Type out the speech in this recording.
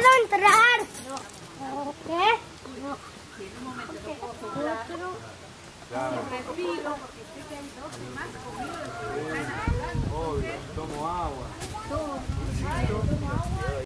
puedo entrar. No. ¿Qué? No. En un momento no puedo controlar. Claro. Respiro porque sé que hay dos más.